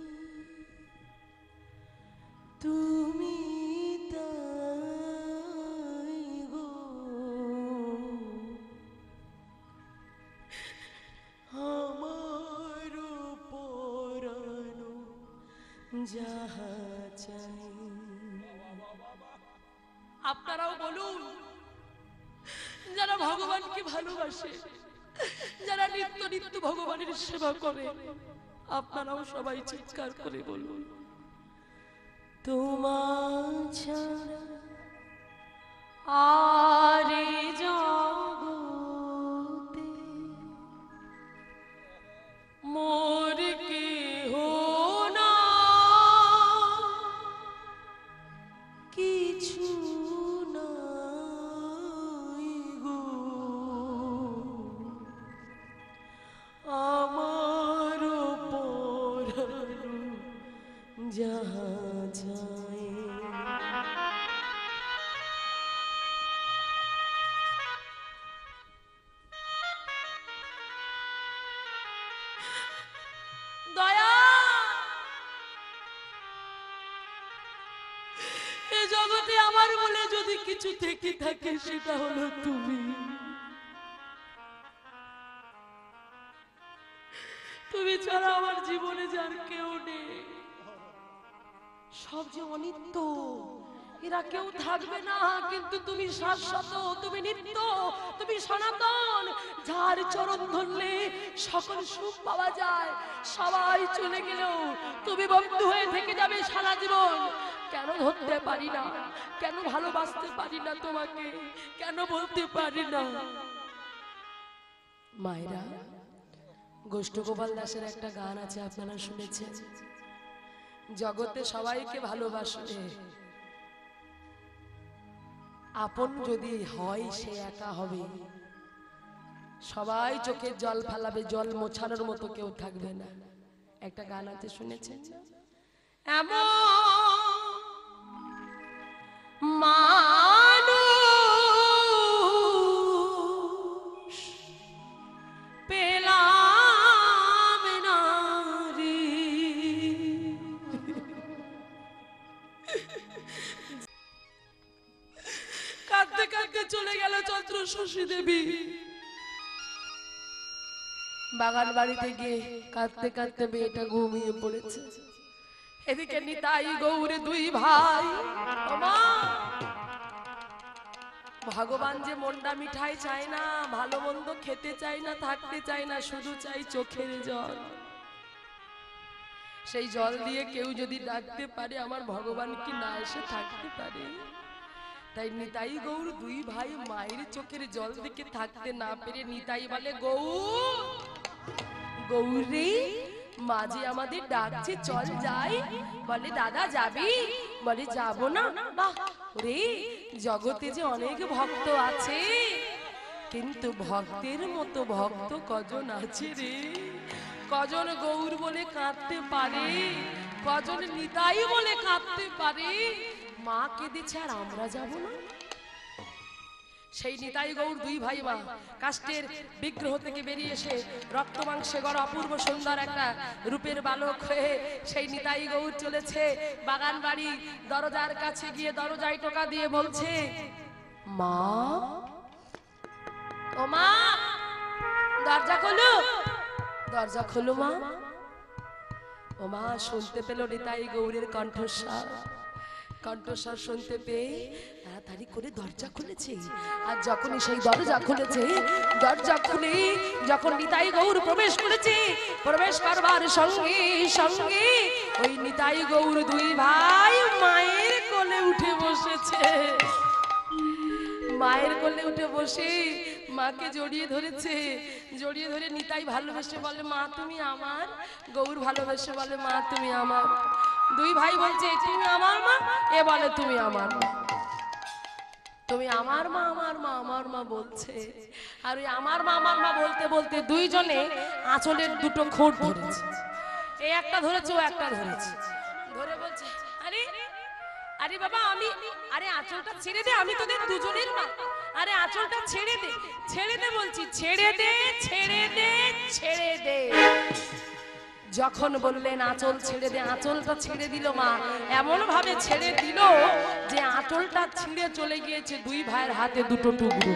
S1: তুমি তাই গো আমার পরানো যাহা চাই। আপনারাও বলুন, যারা ভগবানকে ভালোবাসে, যারা নিত্য নিত্য ভগবানের সেবা করে, আপনারাও সবাই চিৎকার করে বলুন, তোমার ছাড়া আরে জগতে মোর কেহ না, কিছু নাই গো আমার পরানো যাহা যায়। দয়া, এ জগতে আমার বলে যদি কিছু থেকে থাকে সেটা হলো তুমি। তুমি ছাড়া আমার জীবনে যার কেউ নেই। সব যে অনিত্য, এরা কেউ থাকবে না, কিন্তু তুমি শাশ্বত, তুমি নিত্য, তুমি সনাতন, যার চরণ ধরলে সকল সুখ পাওয়া যায়। সবাই চলে গেলেও তুমি বন্ধু হয়ে থেকে যাবে সারা জীবন। কেন ধরতে পারি না, কেন ভালোবাসতে পারি না তোমাকে, কেন বলতে পারি না? মায়েরা, গোষ্ঠ গোপাল দাসের একটা গান আছে, আপনারা শুনেছেন, জগতে সবাইকে ভালোবাসবে, আপন যদি হয় সে একা হবে। সবাই চোখের জল ফেলাবে, জল মোছানোর মতো কেউ থাকবে না। একটা গান আছে, শুনেছেন? এমন মানুষ পেলাম না রে, কাঁদতে কাঁদতে চলে গেল চন্দ্র শশী দেবী। বাগান বাড়িতে গিয়ে কাঁদতে কাঁদতে মেয়েটা ঘুমিয়ে পড়েছে। এদিকে নিতাই গৌরে দুই ভাই। ওমা, ভগবান যে মন্ডা মিঠাই চায় না, ভালো মন্দ খেতে চায় না, থাকতে চায় না, শুধু চাই চোখের জল। সেই জল দিয়ে কেউ যদি ডাকতে পারে, আমার ভগবান কি না এসে থাকতে পারে? তাই নিতাই গৌর দুই ভাই মায়ের চোখের জল দেখে থাকতে না পেরে নিতাই বলে, গৌর, গৌরী, মাঝে আমাদের ডাকছে, চল যাই। বলে, দাদা যাবি? বলে, যাবো না। বাহ রে, জগতে যে অনেক ভক্ত আছে, কিন্তু ভক্তের মতো ভক্ত কজন আছে রে? কজন গৌর বলে কাঁদতে পারে, কজন নিতাই বলে কাঁদতে পারে? মা কেঁদেছে আর আমরা যাব না? সেই নিতাই গৌর দুই ভাই মা কাষ্টের বিগ্রহ থেকে বেরিয়ে এসে রক্ত মাংসে গড়া অপূর্ব সুন্দর একটা রূপের বালক হয়ে সেই নিতাই গৌর চলেছে বাগান বাড়ি। দরজার কাছে গিয়ে দরজায় টোকা দিয়ে বলছে, মা, ও মা, দরজা খোলো, দরজা খোলো মা। ও মা শুনতে পেল নিতাই গৌরের কণ্ঠস্বর। কণ্ঠস্বর শুনতে পেয়ে তাড়াতাড়ি করে দরজা খুলেছে। আর যখনই সেই দরজা খুলেছে, দরজা খুলে যখন নিতাই গৌর প্রবেশ করেছে, প্রবেশ করবার সঙ্গে সঙ্গে ওই নিতাই গৌর দুই ভাই মায়ের কোলে উঠে বসেছে। মায়ের কোলে উঠে বসে মাকে জড়িয়ে ধরেছে। জড়িয়ে ধরে নিতাই ভালোবেসে বলে, মা তুমি আমার। গৌর ভালোবেসে বলে, মা তুমি আমার। দুই ভাই বলছে, তুমি আমার মা, এ বলে তুমি আমার মা। তুমি আমার মা আমার মা আমার মা বলছে, আর ওই আমার মা বলতে বলতে দুইজনে আঁচলের দুটো খোঁট ধরেছে। এই একটা ধরেছে, ও একটা ধরেছে, ধরে বলছে আরে আরে বাবা আমি, আরে আঁচলটা ছেড়ে দে, আমি তোদের দুজনের মা, আরে আঁচলটা ছেড়ে দে, ছেড়ে দে বলছি, ছেড়ে দে ছেড়ে দে ছেড়ে দে। যখন বললেন আঁচল ছেড়ে দে, আঁচলটা ছেড়ে দিল মা, এমন ভাবে ছেড়ে দিল যে আঁচলটা ছিঁড়ে চলে গিয়েছে দুই ভাইয়ের হাতে দুটো টুকরো।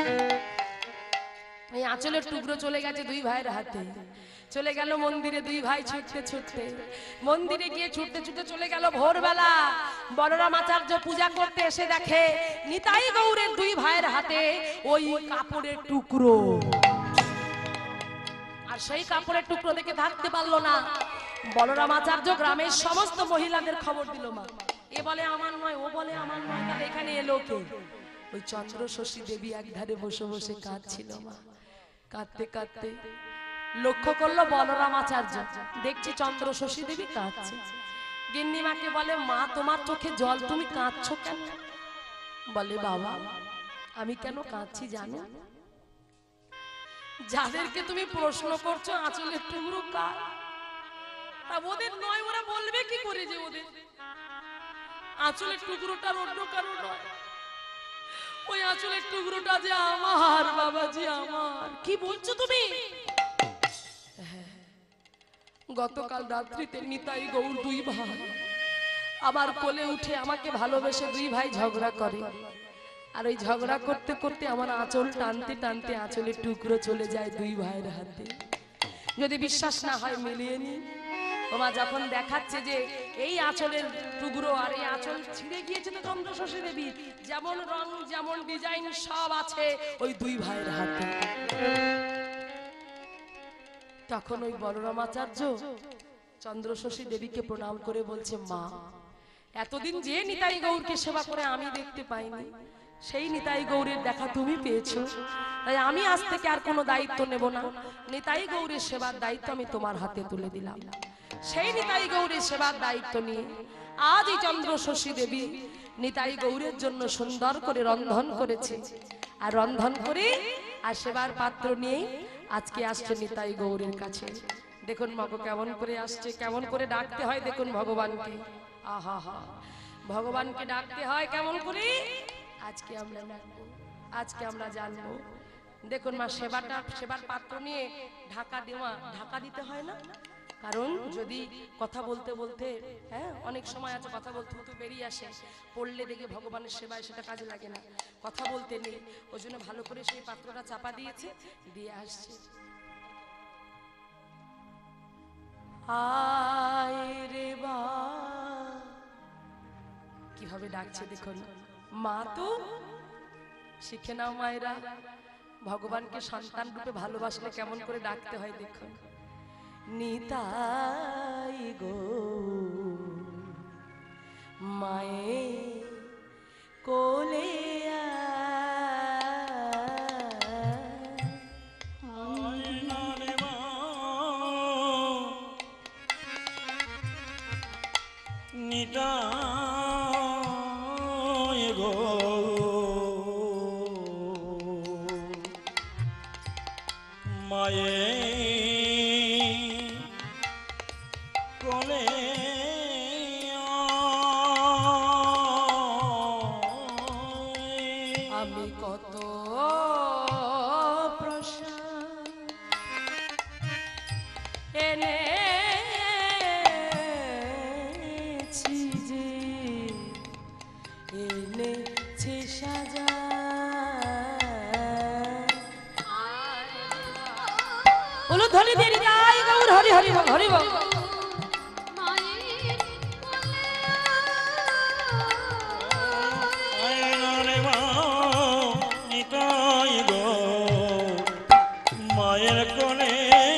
S1: এই আঁচলের টুকরো চলে গেছে দুই ভাইয়ের হাতে। চলে গেল মন্দিরে দুই ভাই ছুটতে ছুটতে, মন্দিরে গিয়ে ছুটতে ছুটতে চলে গেল ভোরবেলা। বলরাম আচার্য পূজা করতে এসে দেখে নিতাই গৌরের দুই ভাইয়ের হাতে ওই কাপড়ের টুকরো। আর সেই কাপড়ের টুকরো দেখে থাকতে পারলো না। বলরাম আচার্য গ্রামের সমস্ত মহিলাদের খবর দিল, মা এ বলে আমার নয়, ও বলে আমার নয়, তাহলে এখানে এলো কে? ওই চন্দ্র শশী দেবী একধারে বসে বসে কাঁদছিল মা। কাঁদতে কাঁদতে লক্ষ্য করলো বলরাম আচার্য, দেখছি চন্দ্র শশী দেবী কাঁদছে। গিন্নিমাকে বলে মা তোমার চোখে জল, তুমি কাঁদছো কেন? বলে বাবা আমি কেন কাঁদছি জানো? যাদেরকে তুমি প্রশ্ন করছো আঁচলের টুকরো কার, তা ওদের নয়, ওরা বলবে কি করে যে ওদের আঁচলের টুকরোটা অন্য কারো নয়? ওই আঁচলের টুকরোটা যে আমার বাবাজি আমার। কি বলছো তুমি? গতকাল রাত্রিতে নিতাই গৌর দুই ভাই আমার কোলে উঠে আমাকে ভালোবেসে দুই ভাই ঝগড়া করে, আর ওই ঝগড়া করতে করতে আমার আঁচল টানতে টানতে আঁচলের টুকরো চলে যায় দুই ভাইয়ের হাতে। যদি বিশ্বাস না হয় মিলিয়ে নি। ওমা যখন দেখাচ্ছে যে এই আঁচলের টুকরো আর এই আঁচল ছিঁড়ে গিয়েছে তো চন্দ্র শশী দেবী, যেমন রং যেমন ডিজাইন সব আছে ওই দুই ভাইয়ের হাতে। তখন ওই বলরাম আচার্য চন্দ্র শশী দেবীকে প্রণাম করে বলছে মা এতদিন যে নিতাই গৌরকে সেবা করে আমি দেখতে পাইনি, সেই নিতাই গৌরের দেখা তুমি পেয়েছো, তাই আমি আজ থেকে আর কোনো দায়িত্ব নেব না। নিতাই গৌরের সেবার দায়িত্ব আমি তোমার হাতে তুলে দিলাম। সেই নিতাই গৌরের সেবার দায়িত্ব নিয়ে আজ এই চন্দ্র শশী দেবী নিতাই গৌরের জন্য সুন্দর করে রন্ধন করেছে, আর রন্ধন করে আর সেবার পাত্র নিয়ে আজকে আসছে নিতাই গৌরের কাছে। দেখুন মাগো কেমন করে আসছে, কেমন করে ডাকতে হয় দেখুন ভগবানকে। আহা হা, ভগবানকে ডাকতে হয় কেমন করে, আজকে আমরা ডাকবো, আজকে আমরা জানবো। দেখুন মা সেবার পাত্র নিয়ে ঢাকা দিতে হয় না, কারণ যদি কথা বলতে বলতে হ্যাঁ অনেক সময় আছে কথা বলতে বলতে বেরিয়ে আসে, পড়লে দেখে ভগবানের সেবায় সেটা কাজে লাগে না, কথা বলতে নেই, ওই জন্য ভালো করে সেই পাত্রটা চাপা দিয়েছে, দিয়ে আসছে। আয় রে বা, কিভাবে ডাকছে দেখুন। মা তো শিখে নাও মায়েরা, ভগবানকে সন্তান রূপে ভালোবাসলে কেমন করে ডাকতে হয় দেখুন। নিতাই গো মায়ে কোলে
S2: নিতাই গো মায়ে কোলে
S1: আমি কত প্রসাদ এনেছি যে এনেছি সাজা, বলো ধরে দেরি যাই গৌর হরি হরি বল হরি বল।
S2: নিতাই গো মায়ের কোলে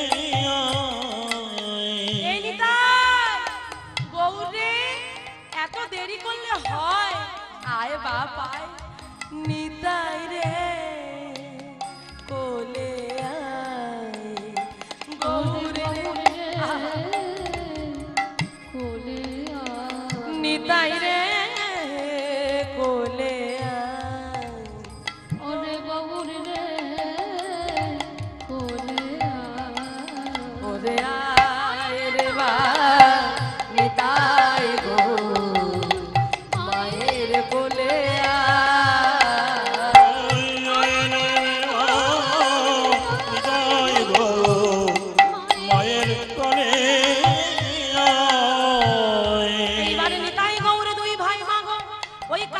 S1: এই নিতাই গৌরে এত দেরি করলে হয়, আয় বাপ আয় নিতাই রে কোলে আয় গৌরে নিতাই রে কোলে আয়।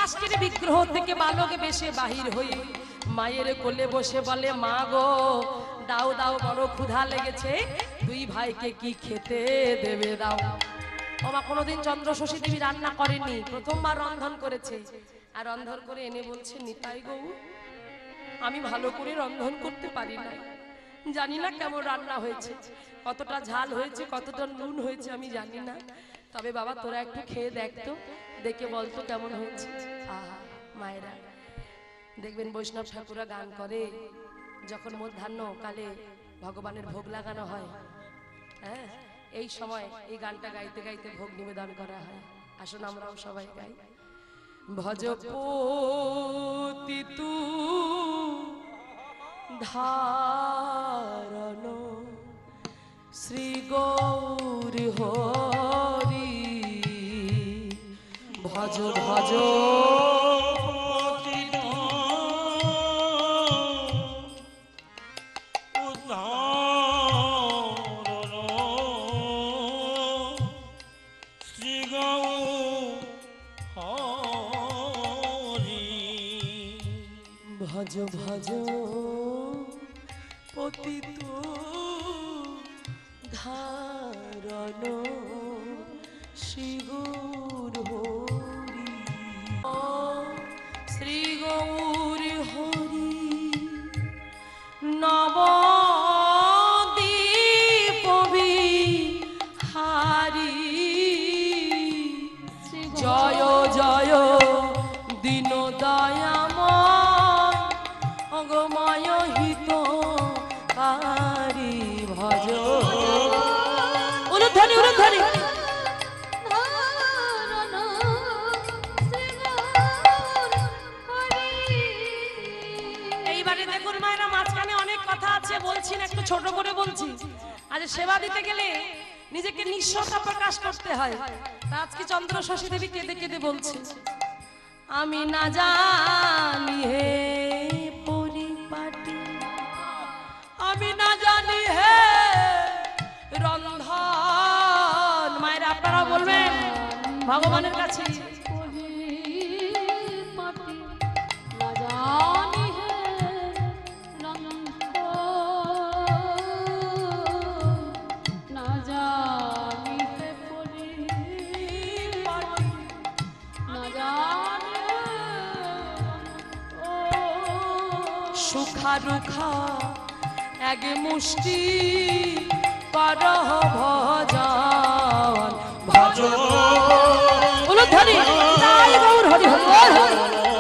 S1: কাষ্টের বিগ্রহ থেকে বালক বেশে বাহির হয়ে মায়ের কোলে বসে বলে, মা গো দাও দাও, বড় ক্ষুধা লেগেছে, দুই ভাইকে কি খেতে দেবে দাও। ওমা কোনোদিন চন্দ্রশশী দেবী রান্না করেনি, প্রথমবার রন্ধন করেছে। আর রন্ধন করে এনে বলছে, নিতাই গৌর আমি ভালো করে রন্ধন করতে পারি না, জানি না কেমন রান্না হয়েছে, কতটা ঝাল হয়েছে, কতটা নুন হয়েছে আমি জানি না, তবে বাবা তোরা একটু খেয়ে দেখতো, দেখে বলতো কেমন হয়েছে। আহা মায়েরা দেখবেন বৈষ্ণব ঠাকুরা গান করে, যখন মধ্যাহ্ন কালে ভগবানের ভোগ লাগানো হয়, হ্যাঁ এই সময় এই গানটা গাইতে গাইতে ভোগ নিবেদন করা হয়। আসুন আমরাও সবাই গাই। ভজপতি তু ধারণ শ্রী গৌর হরি, ভজ ভজ ভজ ভজ পতিত ধারণ শ্রী গৌর হরি, শ্রী গৌর হরি নবদ্বীপ বিহারী, জয় জয় দীন দয়াময় অগময় হিত কারি, ভজ উলুধ্বনি উলুধ্বনি। এইবারে দেখুন মায়েরা, মাঝখানে অনেক কথা আছে, বলছি না একটু ছোট করে বলছি। আজ সেবা দিতে গেলে নিজেকে নিঃস্বতা প্রকাশ করতে হয়। তা আজকে চন্দ্রশশী দেবী কেঁদে কেঁদে বলছে, আমি না জানি হে পরিপাটি, আমি না জানি হে রন্ধন। মায়েরা আপনারা বলবেন ভগবানের কাছে, সুখা রুখা এক মুষ্টি করহ ভজন, ভজ উলুধ্বনি তাই গৌর হরি হরি হরি।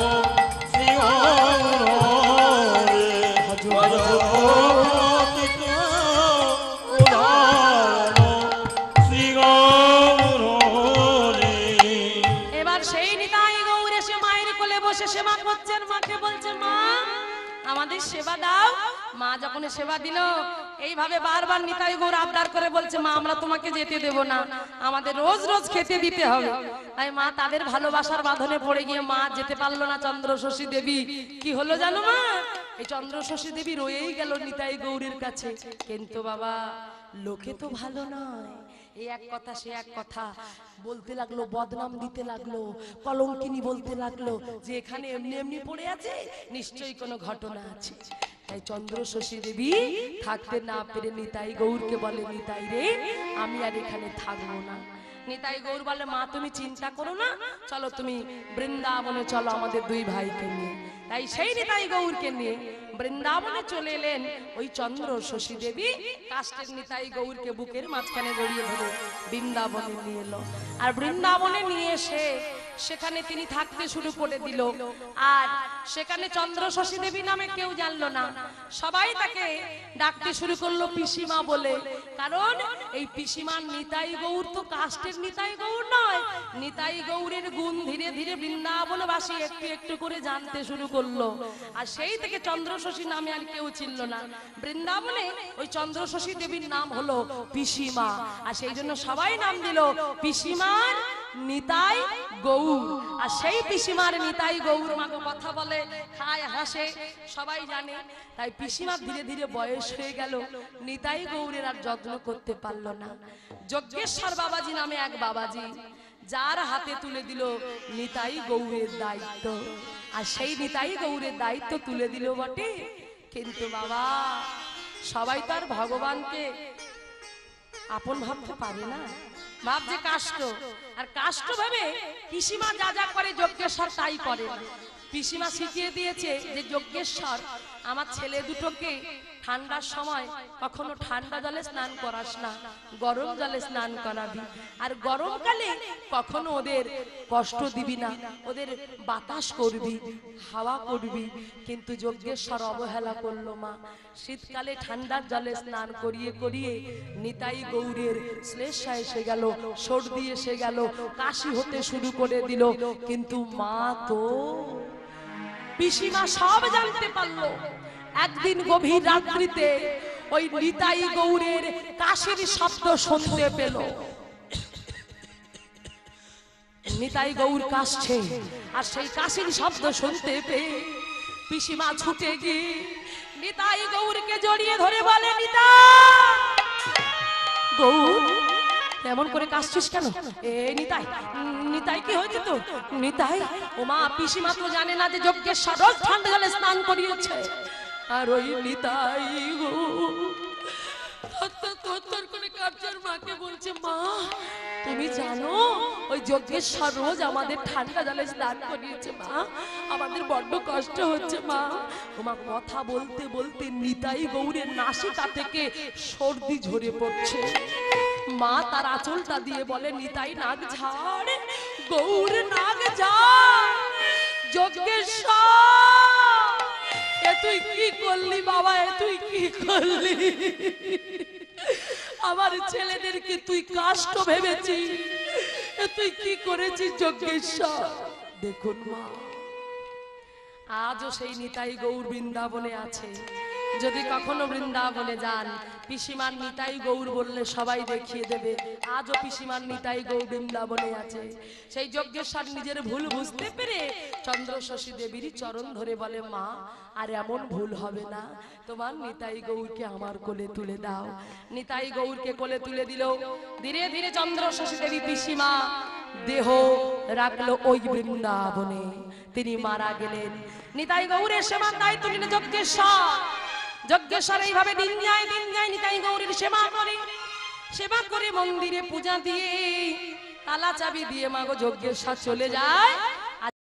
S1: এবার সেই নিতাই গৌর এসে মায়ের কোলে বসে সেবা করছেন, মাকে বলছে, মা আমাদের সেবা দাও। মা যখন সেবা দিল, এইভাবে বারবার নিতাই গৌর আবদার করে বলছে, মা আমরা তোমাকে যেতে দেব না, আমাদের রোজ রোজ খেতে দিতে হবে। তাই মা তাদের ভালোবাসার বাঁধনে পড়ে গিয়ে মা যেতে পারলো না। চন্দ্রশশী দেবী কি হলো জানো মা, এই চন্দ্রশশী দেবী রয়েই গেল নিতাই গৌরের কাছে। কিন্তু বাবা লোকে তো ভালো নয়, এই এক কথা সে এক কথা বলতে লাগলো, বদনাম দিতে লাগলো, কলঙ্কিনী বলতে লাগলো যে এখানে এমনি এমনি পড়ে আছে, নিশ্চয়ই কোনো ঘটনা আছে। তাই চন্দ্রশশী দেবী থাকতে না পেরে নিতাই গৌরকে বলে, নিতাই রে আমি আর এখানে থাকবো না। নিতাই গৌর বলে, মা তুমি চিন্তা করো না, চলো তুমি বৃন্দাবনে চলো আমাদের দুই ভাইকে নিয়ে। তাই সেই নিতাই গৌরকে নিয়ে বৃন্দাবনে চলে এলেন ওই চন্দ্রশশী দেবী। কাষ্টের নিতাই গৌরকে বুকের মাঝখানে জড়িয়ে ধরে বৃন্দাবনে নিয়ে এলো। আর বৃন্দাবনে নিয়ে এসে সেখানে তিনি থাকতে শুরু করে দিল। আর সেখানে চন্দ্রশশী দেবী নামে কেউ জানলো না, সবাই তাকে ডাকতে শুরু করলো পিসিমা বলে। কারণ এই পিসিমার নিতাই গৌর তো কাষ্টের নিতাই গৌর নয়, নিতাই গৌরের গুণ ধীরে ধীরে বৃন্দাবনবাসী একটু একটু করে জানতে শুরু করলো। আর সেই থেকে চন্দ্রশশী নামে আর কেউ চিনল না। বৃন্দাবনে ওই চন্দ্রশশী দেবীর নাম হলো পিসিমা। আর সেই জন্য সবাই নাম দিল পিসিমার নিতাই গৌর। আর সেই পিসিমার নিতাই গৌর মাকে কথা বলে, খায়, হাসে, সবাই জানে। তাই পিসিমার ধীরে ধীরে বয়স হয়ে গেল, নিতাই গৌরের আর যত্ন করতে পারলো না। যজ্ঞেশ্বর বাবাজি নামে এক বাবাজি, যার হাতে তুলে দিল নিতাই গৌরের দায়িত্ব। আর সেই নিতাই গৌরের দায়িত্ব তুলে দিল বটে, কিন্তু বাবা সবাই তো আর ভগবানকে আপন ভাবতে পারে না, ভাবছে কাষ্ট। আর কাষ্ট ভাবে পিসিমা যা যা করে যজ্ঞেশ্বর তাই করে। পিসিমা শিখিয়ে দিয়েছে যে যজ্ঞেশ্বর আমার ছেলে দুটোকে ঠান্ডার সময় কখনো ঠান্ডা জলে স্নান করাস না, গরম জলে স্নান করাবি। আর গরমকালে কখনো ওদের কষ্ট দিবি না, ওদের বাতাস করবি, হাওয়া করবি। কিন্তু যজ্ঞেশ্বর অবহেলা করলো মা। শীতকালে ঠান্ডার জলে স্নান করিয়ে করিয়ে নিতাই গৌরের শ্লেষা এসে গেল, সর্দি এসে গেল, কাশি হতে শুরু করে দিল। কিন্তু মা তো পিসিমা সব জানতে পারলো। একদিন গভীর রাত্রিতে ওই নিতাই গৌরের কাশির শব্দ শুনতে পেল। নিতাই গৌর কাশছে, আর সেই কাশির শব্দ শুনতে পেয়ে পিসিমা ছুটে গিয়ে নিতাই গৌরকে জড়িয়ে ধরে বলে, নিতাই গৌর এমন করে কাশছিস কেন? এ নিতাই, নিতাই কি হয়েছে তো? নিতাই, ও মা পিসিমা তো জানে না যে যজ্ঞেশ্বর রোজ ঠান্ডা জলে স্নান করিয়েছে। আর ওই নিতাই গো থর করে কাঁপছে, মাকে বলছে, মা তুমি জানো ওই যজ্ঞেশ্বর রোজ আমাদের ঠান্ডা জলে স্নান করিয়েছে মা, আমাদের বড্ড কষ্ট হচ্ছে মা। ওমা কথা বলতে বলতে নিতাই গৌরের নাসিকা থেকে সর্দি ঝরে পড়ছে। মা তার আঁচলটা দিয়ে বলে, নিতাই নাক ঝাড়, গৌর নাক ঝাড়। যজ্ঞেশ্বর এ তুই কি করলি বাবা, এ তুই কি করলি? আমার ছেলেদেরকে তুই কাষ্ট ভেবেছিস, এ তুই কি করেছিস যজ্ঞেশ্বর? দেখুন মা, আজও সেই নিতাই গৌর বৃন্দাবনে আছে। যদি কখনো বৃন্দাবনে যান, পিসিমার নিতাই গৌর বললে সবাই দেখিয়ে দেবে। আজও পিসিমার নিতাই গৌর বৃন্দাবনে আছে। সেই যজ্ঞেশ্বর নিজের ভুল বুঝতে পেরে চন্দ্রশশী দেবীর চরণ ধরে বলে, মা আর এমন ভুল হবে না, তোমার নিতাই গৌরকে আমার কোলে তুলে দাও। নিতাই গৌরকে কোলে তুলে দিল। ধীরে ধীরে চন্দ্রশশী দেবী পিসিমা দেহ রাখলো ওই বৃন্দাবনে। তিনি মারা গেলেন। নিতাই গৌরের সেবার দায়িত্ব নিলেন যজ্ঞেশ্বর। যজ্ঞেশ্বর এইভাবে দিন যায় নিতাই গৌরের সেবা করে মন্দিরে পূজা দিয়ে তালা চাবি দিয়ে মাগো যজ্ঞেশ্বর চলে যায়